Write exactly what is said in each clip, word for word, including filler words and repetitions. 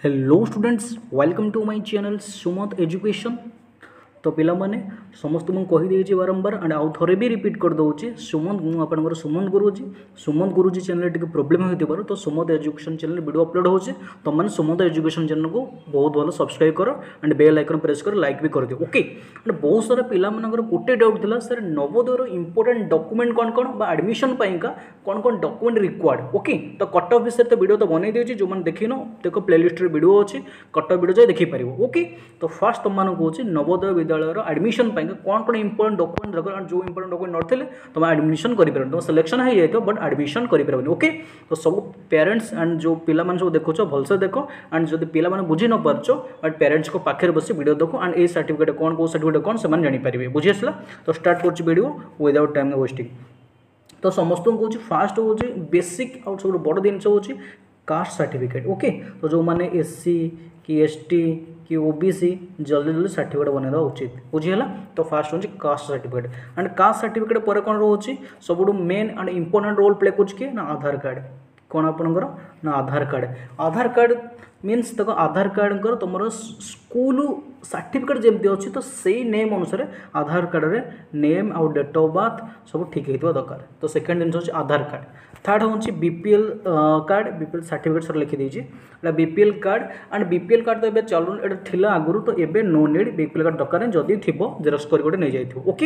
Hello students welcome to my channel Sumant education. तो पिला माने समस्त मुझे कहीदे बारंबार एंड आउ थे भी रिपीट कर दूसरी सुमंत मुझे सुमंत गुरुजी सुमंत गुरुजी चैनल टी प्रोब्लेम हो तो Sumant education channel video upload होचे तुम मैंने सुमंत एजुकेशन चैनल को बहुत भल सब्सक्राइब कर एंड बेल आइकन प्रेस कर लाइक भी कर दियो ओके। एंड बहुत सारा पिला गोटे डाउट था सर नवोदयर इंपोर्टेंट डॉक्यूमेंट कौन कौन एडमिशन का कौन कौन डॉक्यूमेंट रिक्वायर्ड ओके। तो कट ऑफ विषय तो वीडियो तो बनई देछि जो मैंने देखिन देखो प्लेलिस्ट वीडियो अच्छी कट ऑफ वीडियो जाए देखिपार ओके। तो फास्ट तुम मानक कौन नवोदय विद्यालय एडमिशन कौन कौन इंपोर्टेंट डॉक्यूमेंट दरकार जो इंपोर्टेंट डॉक्यूमेंट नथिले तुम एडमिशन कर तुम सिलेक्शन हो जाए बट एडमिशन कर ओके। तो सब पेरेंट्स एंड जो पिला सब देखुच भलसे देख एंड जो पिला बुझी न पार्च बट पेरेंट्स को पाखे बस वीडियो देख एंड ए सर्टिफिकेट कौन कौ सर्टिफिकेट कौन से जानीपारे बुझी आसला। तो स्टार्ट कर वीडियो विदाउट टाइम वेस्टिंग। तो समस्त को कौन फास्ट हूँ बेसिक आउ सब बड़ जिन हूँ कास्ट सर्टिफिकेट ओके। तो जो मैंने एससी कि एसटी कि ओबीसी जल्दी जल्दी सर्टिफिकेट बनवा उचित बुझीगला। तो फास्ट हूँ caste certificate and caste certificate पर कौन रोचे सब main and important role play कर ना आधार कार्ड कौन आपणकर ना Aadhaar card Aadhaar card means तक आधार कार्ड तुम स्कूल सर्टिफिकेट जमी अच्छी तो सही नेम अनुसार आधार कार्ड रे नेम आउ डेट ऑफ बर्थ सब ठीक होता दरकार। तो सेकेंड जिन आधार कार्ड। थर्ड हूँ बीपीएल कार्ड बीपीएल सर्टिफिकेट सर लिखिदी BPL card and BPL card तो ये चलू ये आगुरी तो ये नो नीड बीपीएल कार्ड दरकार जदि थी जेरक्स कर गोटे नहीं जाइए ओके।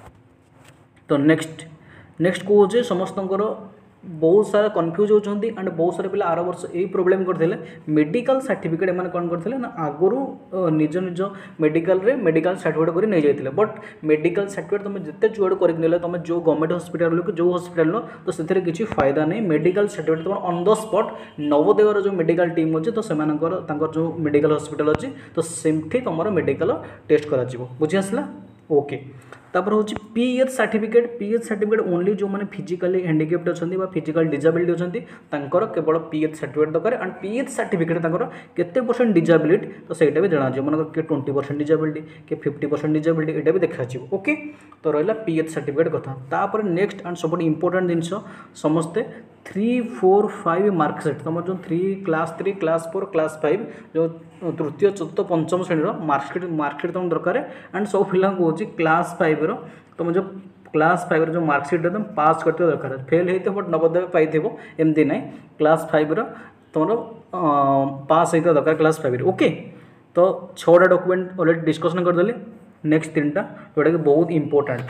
तो नेक्स्ट नेक्स्ट कौन समस्त बहुत सारा कन्फ्यूज होती एंड बहुत सारे पिला आर वर्ष यही प्रोब्लेम करते मेडिकल सर्टिफिकेट मैंने कौन करते ना आगुरी निज निज मेडिकल रे मेडिकल सर्टिफिकेट कर नहीं जाते बट मेडिकल सर्टिफिकेट तुम जिते जुआड़ कर तुम जो गवर्नमेंट हॉस्पिटल लो जो हॉस्पिटल लो तो से किसी फायदा नहीं मेडिकल सर्टिफिकेट तुम ऑन द स्पॉट नवोदयर जो मेडिकल टीम अच्छे तो से जो मेडिकल हॉस्पिटल अच्छी तो सेमठी तुम मेडिकल टेस्ट कर बुझी आसला ओके। तापर हूँ PH certificate PH certificate only जो मैंने फिजिकली हैंडिकेप्ट अच्छा फिजिकल डिजाबिलिटी अच्छा केवल पीएच सर्टिफिकेट दरकार एंड पीएच सर्टिफिकेट केते परसेंट डिजाबिलिटी तो सहीटा भी जना मन कि ट्वेंटी परसेंट डिजाबिलिटी कि फिफ्टी परसेंट डिजाबिलिटी यहाँ भी देखा ओके। तो रहा पीएच सर्टिफिकेट कथा। तापर नेक्स्ट एंड सब इंपोर्टेंट जिन समस्ते थ्री फोर फाइव मार्कसीट तुम जो three class three class four class five जो तृतीय चतुर्थ पंचम श्रेणी मार्कसीट मार्कसीट तुम दरकार एंड सब पिला हूँ क्लास फाइव रो तुम जो क्लास फाइव रो मार्कसीट तुम पास करते दरकार फेल होते बट नवोदय पाई एमती ना क्लास फाइव रो तुम पास होता दरकार क्लास फाइव ओके। तो छटा डॉक्यूमेंट ऑलरेडी डिस्कसन करदेली नेक्स्ट तीन टा जोटा कि बहुत इंपोर्टेंट।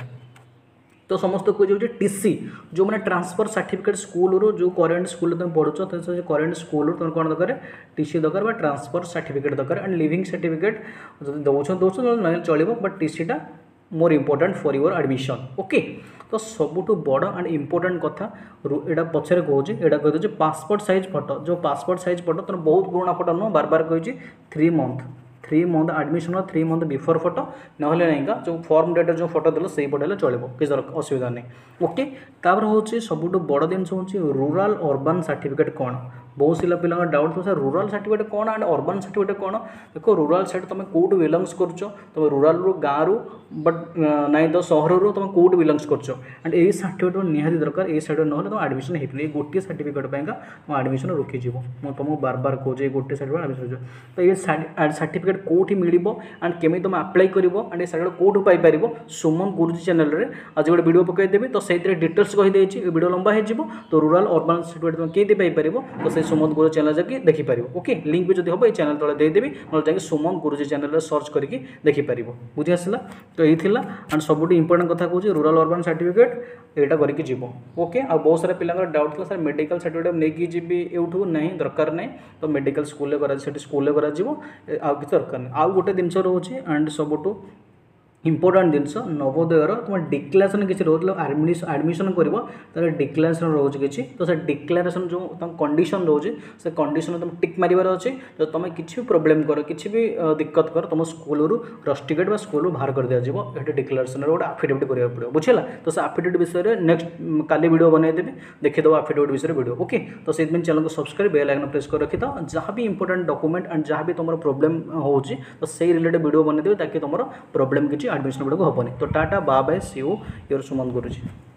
तो समस्त को जो टीसी जो मैंने ट्रांसफर सर्टिफिकेट स्कूल रो जो करेन्ट स्कूल तुम पढ़ुच तो करेन्ट स्कूल तुम कौन दरकार टीसी दरकार ट्रांसफर सर्टिफिकेट दरकार एंड लिविंग सर्टिफिकेट दौन दौन ना चलो बट टीसीटा more important for your admission okay. तो सबुठ बड़ एंड इंपोर्टेंट कथा यहाँ पचर कहे यहाँ कहीदे पासपोर्ट साइज फोटो जो पासपोर्ट साइज फोटो तुम बहुत पुराना फोटो नुह बार बार कही three month three month admission three month before photo ना ना जो फॉर्म डेट जो फोटो देल से फोटो चलो किसी असुविधा नहीं ओके। तापर हूँ सबुठ बड़ जिन हूँ रूराल अर्बन सर्टिफिकेट कौन बहुत सिला पिला डाउट था सर रूराल सर्टिफिकेट कौन एंड अर्बन सर्टिफिकेट कौन देखो रूराल साइड तुम कौट बिलंग्स कर तुम रूराल रू गाँव रू बट नाई तो सहर रू तुम कौट बिलंग्स कर एंड यही सर्टिफिकेट निहाती दरकार ये सर्टिफिकेट ना तुम एडमिशन होती है गोटे सर्टिफिकेट तुम एडमिशन रुकीजी मुझे तुमको बार बार कहे गोटे सर्टिफिकेट एडमिशन तो ये सर्टिफिकेट कौटी मिल एंड केमी तुम अप्लाई कर एंड ये सर्टिफिकेट कौटू पाइपर सुमंत गुरुजी चैनल में आज गोटे वीडियो पकईदेवी तो से डिटेल्स कहीदे वीडियो लंबा हो तो रूराल अर्बन सर्टिफिकेट तुम किए पाइपर तो से सुमंत गुरु चैनल जाकि देखिपार ओके। लिंक भी जब हम ये चैनल तले देदेवी ना जाकि सुमंत गुरुजी चैनल सर्च करके देखिपार बुझी आसला। तो यही थिला एंड सबुठ इंपोर्टेंट कथा कहूँ रूराल अर्बन सर्टिफिकेट यहाँ करके जीव ओके। आ बहुत सारा पिला डाउट था सर मेडिकल सर्टिफिकेट नहीं जी यूठू नहीं दरकार नहीं तो मेडिकल स्कूल स्कूल कर किसी दरकार नहीं। आउ गोटे जिन रोचे एंड सबुठ इंपोर्टेंट जिनस नवोदयर तुम डिक्लेरेसन किसी रोज एडमिशन कर डिक्लेरेसन रोज कि तो से डिक्लेरेसन जो तुम कंडीशन रोचे से कंडीशन तुम टिक मारिबार अच्छे तो तुम किसी भी प्रोब्लेम कर किसी भी दिक्कत कर तुम स्कूल रस्टिकेट स्कूल बाहर कर दिया ये डिक्लेरेसन गोटे आफिडेविट करा पड़ो बुझेगा। तो से आफिडेविट विषय में नेक्स्ट काली वीडियो बनईदेवी देखीदेव आफिडेविट विषय वीडियो ओके। तो से चैनल को सब्सक्राइब बेल आइकन प्रेस कर रखी था जहाँ भी इंपोर्टेंट डॉक्यूमेंट एंड जहाँ भी तुम प्रोब्लेम हो तो से रिलेटेड वीडियो बनईदेवी ताकि तुम प्रोब्लेम किसी एडमिशन गुड़ाक हेनी। तो tata bye bye see you your Sumant Guruji.